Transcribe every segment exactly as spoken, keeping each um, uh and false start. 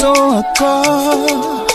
maison encore.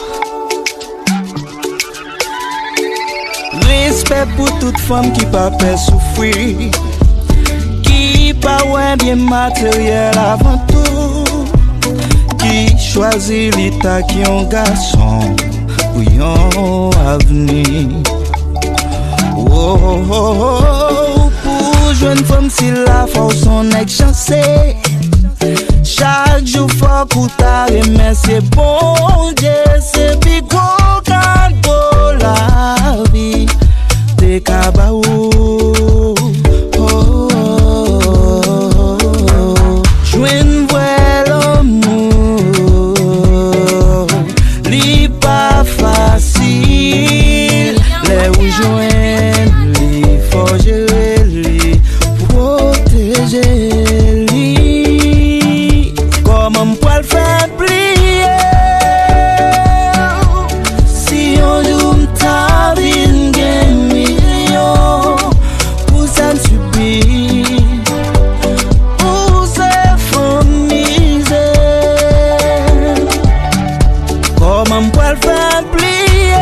Respect pour toute femme qui pas peur souffrir, qui pas ouais bien matériel avant tout, qui choisit l'état qui un garçon pour un avenir. Oh, oh, oh, oh. Pour jeune femme si la force on est chancée, chaque jour faut coûter mais c'est bon Dieu, c'est bigo cadeau la vie de Kabaou. Oh, oh, oh, oh. Joine vrai l'amour, li pas facile, les où joindre li faut gérer li, protéger li. Comment pour le faire plier? Si on joue ta vie gagne million, pour ça subir, pour se faire miser. Comment pour le faire plier?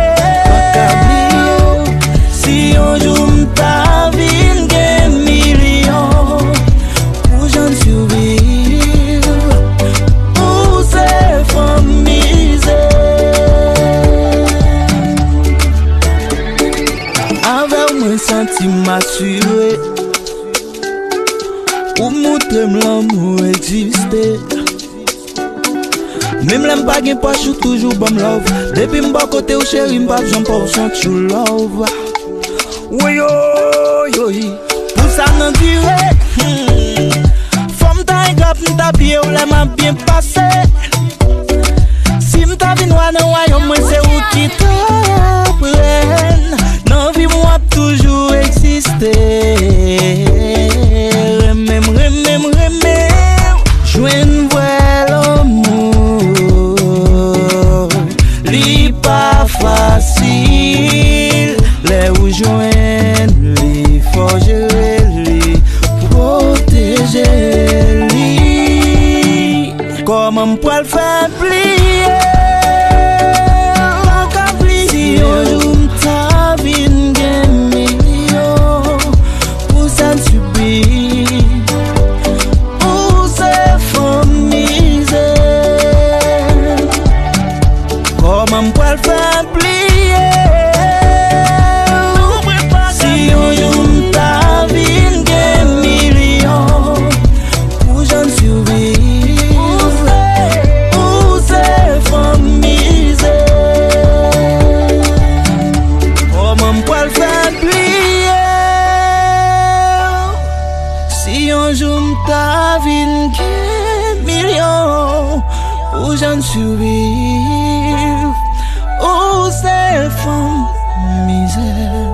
Si on joue ta vie gagne million, pour j'en subir, pour se faire miser. Avec moi sentiment assuré, ou montrer l'amour exister. Même l'aime pas gain pas chou toujours bon love. Depuis m'ba côté ou chéri m'pa j'en pour son true love. Oui yo yo pour ça n'en dirait. Femme ta grave m'ta bien ou la m'a bien passé. Si m'ta vin noir dans royaume moi c'est où qui t'apprenne. Non vie moi toujours exister. Remem remem remem joine vrai l'amour, li pas facile, les où joindre li faut gérer li, protéger li. Comment pour le faire plier? Si on joue ta vie gagne million, pour ça subir, pour se faire miser. Comment pour le faire plier? Si on joue ta vie gagne million, pour j'en survivre, pour se faire miser. Comment pour le faire plier? Si on joue ta vie gagne million, pour j'en survivre, oh c'est femme misère.